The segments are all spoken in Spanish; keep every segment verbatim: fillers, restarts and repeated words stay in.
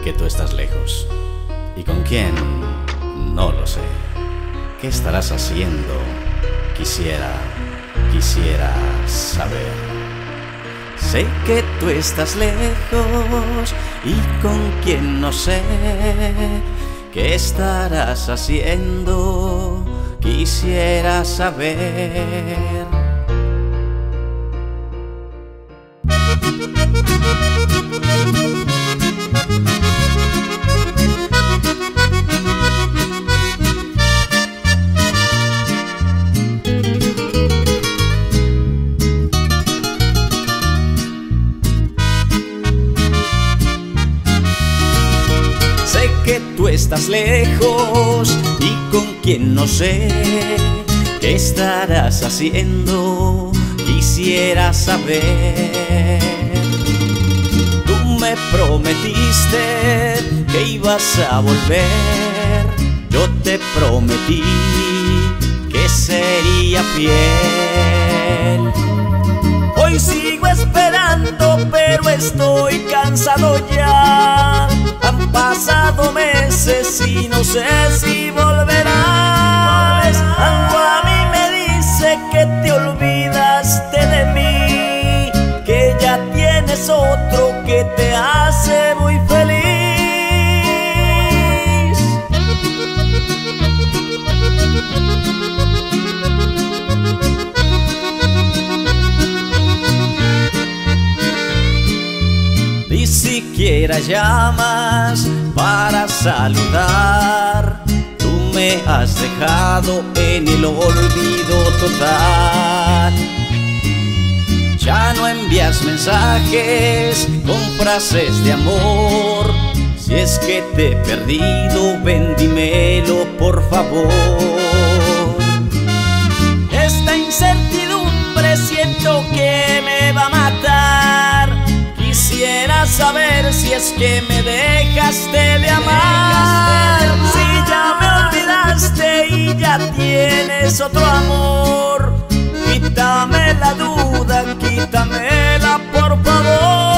que tú estás lejos. ¿Y con quién? No lo sé. ¿Qué estarás haciendo? Quisiera, quisiera saber. Sé que tú estás lejos y con quién no sé. ¿Qué estarás haciendo? Quisiera saber. Sé que tú estás lejos y con quién no sé. ¿Qué estarás haciendo? Quisiera saber. Tú me prometiste que ibas a volver. Yo te prometí que sería fiel. Hoy sigo esperando, pero estoy cansado ya. Han pasado meses y no sé si volverás. Algo a mí me dice que te olvidaste de mí, que ya tienes otro que te hace muy feliz. Ni siquiera llamas para saludar. Tú me has dejado en el olvido total. Ya no envías mensajes con frases de amor. Si es que te he perdido, ven, dímelo por favor. Esta incertidumbre siento que me va a matar. Quisiera saber si es que me dejaste de amar. Si ya me olvidaste y ya tienes otro amor, quítame la duda, quítamela por favor.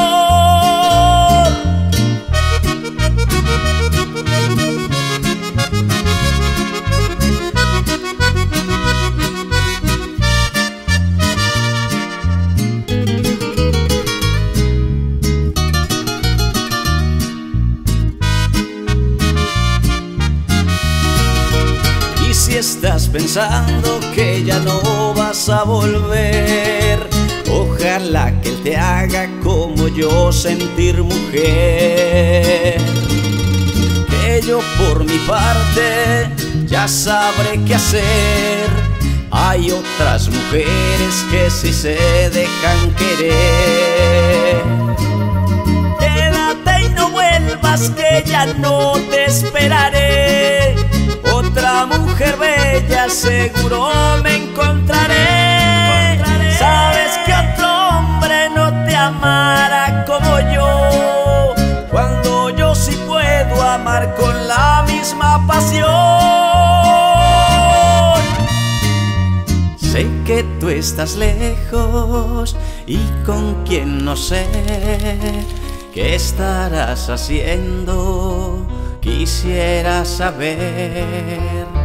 Si estás pensando que ya no vas a volver, ojalá que él te haga como yo sentir mujer. Que yo por mi parte ya sabré qué hacer. Hay otras mujeres que sí se dejan querer. Quédate y no vuelvas, que ya no te esperaré. Otra mujer bella seguro me encontraré. Sabes que otro hombre no te amará como yo, cuando yo sí puedo amar con la misma pasión. Sé que tú estás lejos y con quién no sé. ¿Qué estarás haciendo? Quisiera saber.